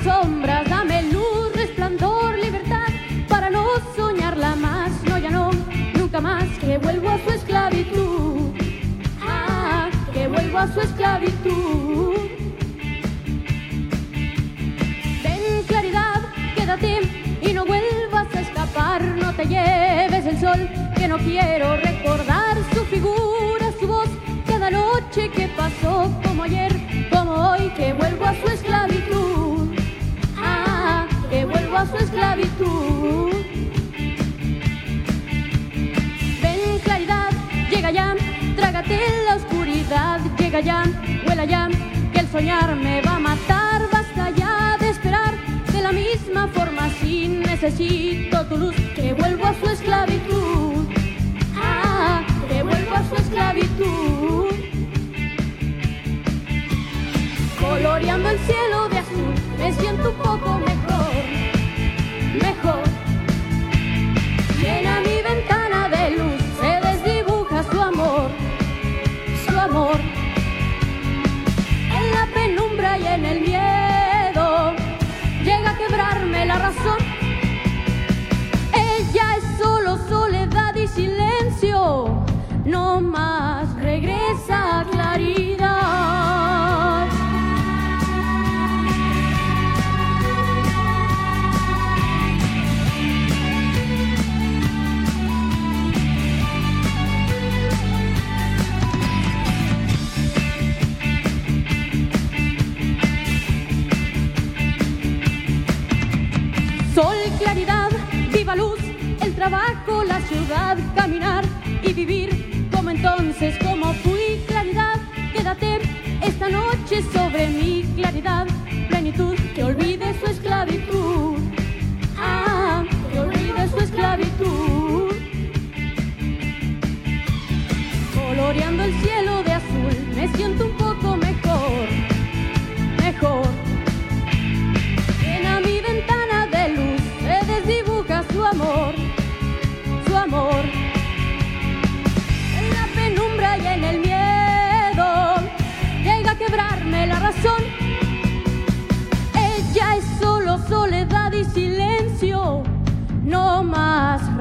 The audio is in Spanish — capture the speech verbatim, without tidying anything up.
sombras, dame luz, resplandor, libertad, para no soñarla más. No, ya no, nunca más, que vuelvo a su esclavitud. Ah, que vuelvo a su esclavitud. Ven, claridad, quédate y no vuelvas a escapar. No te lleves el sol, que no quiero recordar su figura, su voz, cada noche que pasó, como ayer, como hoy, que vuelvo a su esclavitud. Ah, que vuelvo a su esclavitud. Ven, claridad, llega ya, trágate la oscuridad, llega ya, vuela ya, que el soñar me va a matar. Basta ya de esperar, de la misma forma, si necesito tu luz, que vuelvo a su esclavitud. Ah, que vuelvo a su esclavitud. Coloreando el cielo de azul, me siento un poco mejor, mejor. Llena mi ventana de luz, se desdibuja su amor, su amor. En la penumbra y en el miedo, llega a quebrarme la razón. Ella es solo soledad y silencio, no más regresa claridad. Sol, claridad, viva luz, el trabajo, la ciudad, caminar y vivir como entonces, como fui. Claridad, quédate esta noche sobre mi claridad, plenitud, que olvide su esclavitud. Ah, que olvide su esclavitud. Coloreando el cielo de azul, me siento un poco mejor, mejor. Llena mi ventana de luz, se desdibuja su amor, su amor. En la penumbra y en el miedo, llega a quebrarme la razón. Ella es solo soledad y silencio, no más